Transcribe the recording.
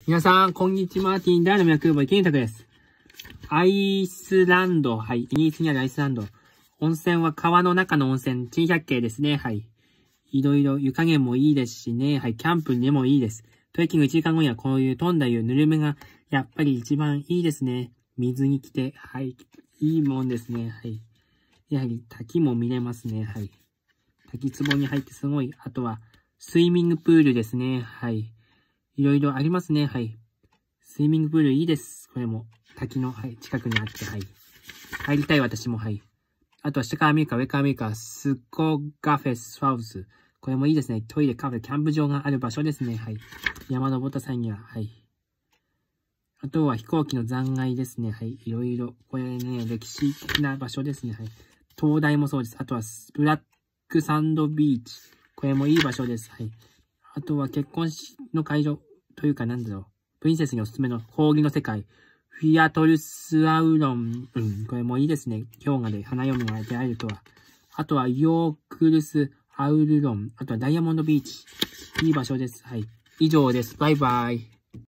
皆さん、こんにちは。マーティン、大の脈部、池田です。アイスランド、はい。イギリスにあるアイスランド。温泉は川の中の温泉、珍百景ですね。はい。いろいろ湯加減もいいですしね。はい。キャンプにもいいです。トレッキング1時間後にはこういう飛んだ湯、ぬるめがやっぱり一番いいですね。水に来て、はい。いいもんですね。はい。やはり滝も見れますね。はい。滝壺に入ってすごい。あとは、スイミングプールですね。はい。いろいろありますね。はい。スイミングプールいいです。これも。滝の、はい、近くにあって、はい。入りたい私も、はい。あとは下から見るか上から見るか、スコガフェスハウス。これもいいですね。トイレ、カフェ、キャンプ場がある場所ですね。はい。山登った際には、はい。あとは飛行機の残骸ですね。はい。いろいろ。これね、歴史的な場所ですね。はい。灯台もそうです。あとは、ブラックサンドビーチ。これもいい場所です。はい。あとは結婚式の会場というかなんだろう。プリンセスにおすすめの氷の世界。フィアトルスアウロン。これもいいですね。氷河で花嫁が出会えるとは。あとはヨークルスアウルロン。あとはダイヤモンドビーチ。いい場所です。はい。以上です。バイバイ。